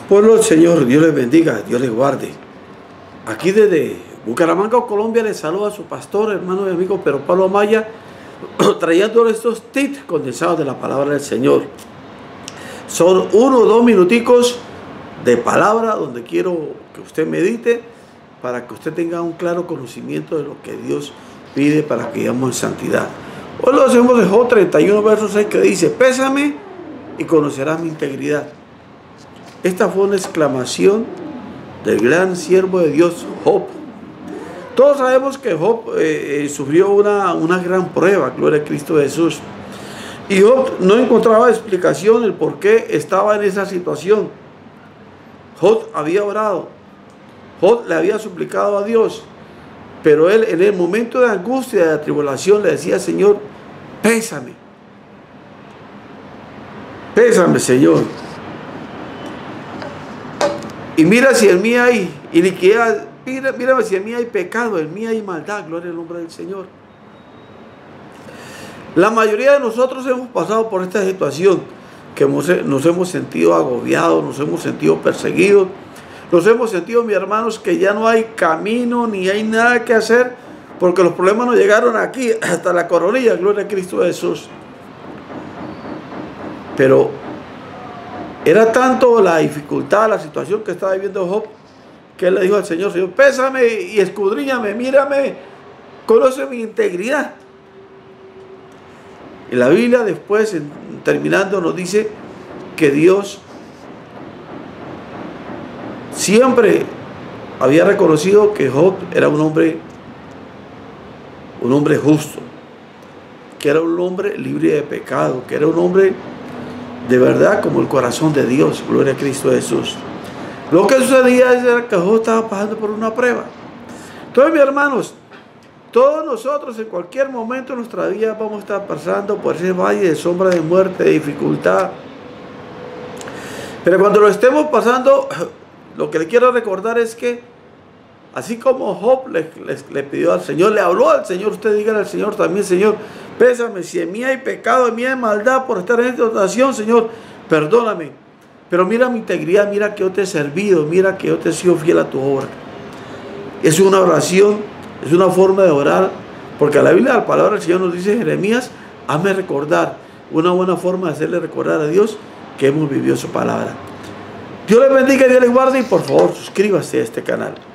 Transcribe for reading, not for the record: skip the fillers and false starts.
Pueblo del Señor, Dios les bendiga, Dios les guarde. Aquí desde Bucaramanga, Colombia, les saluda a su pastor, hermano y amigo Pedro Pablo Amaya, trayéndole estos tips condensados de la palabra del Señor. Son 1 o 2 minuticos de palabra donde quiero que usted medite para que usted tenga un claro conocimiento de lo que Dios pide para que vivamos en santidad. Hoy lo hacemos de Job 31, verso 6, que dice: pésame y conocerás mi integridad. Esta fue una exclamación del gran siervo de Dios, Job. Todos sabemos que Job sufrió una gran prueba, gloria a Cristo Jesús. Y Job no encontraba explicación el por qué estaba en esa situación. Job había orado, Job le había suplicado a Dios, pero él en el momento de angustia, de tribulación, le decía: Señor, pésame, pésame, Señor. Y mira si en mí hay iniquidad, mírame si en mí hay pecado, en mí hay maldad, gloria al nombre del Señor. La mayoría de nosotros hemos pasado por esta situación, que nos hemos sentido agobiados, nos hemos sentido perseguidos, nos hemos sentido, mis hermanos, que ya no hay camino ni hay nada que hacer, porque los problemas nos llegaron aquí, hasta la coronilla, gloria a Cristo Jesús. Pero era tanto la dificultad, la situación que estaba viviendo Job, que él le dijo al Señor: Señor, pésame y escudriñame, mírame, conoce mi integridad. Y la Biblia después, terminando, nos dice que Dios siempre había reconocido que Job era un hombre justo, que era un hombre libre de pecado, que era un hombre de verdad como el corazón de Dios, gloria a Cristo Jesús. Lo que sucedía era que Job estaba pasando por una prueba. Entonces, mis hermanos, todos nosotros en cualquier momento de nuestra vida vamos a estar pasando por ese valle de sombra de muerte, de dificultad. Pero cuando lo estemos pasando, lo que le quiero recordar es que así como Job le pidió al Señor, le habló al Señor, usted dígale al Señor también: Señor, pésame si en mí hay pecado, en mí hay maldad por estar en esta situación, Señor, perdóname. Pero mira mi integridad, mira que yo te he servido, mira que yo te he sido fiel a tu obra. Es una oración, es una forma de orar, porque la Biblia, la palabra del Señor nos dice: Jeremías, hazme recordar. Una buena forma de hacerle recordar a Dios que hemos vivido su palabra. Dios les bendiga y Dios les guarde, y por favor suscríbase a este canal.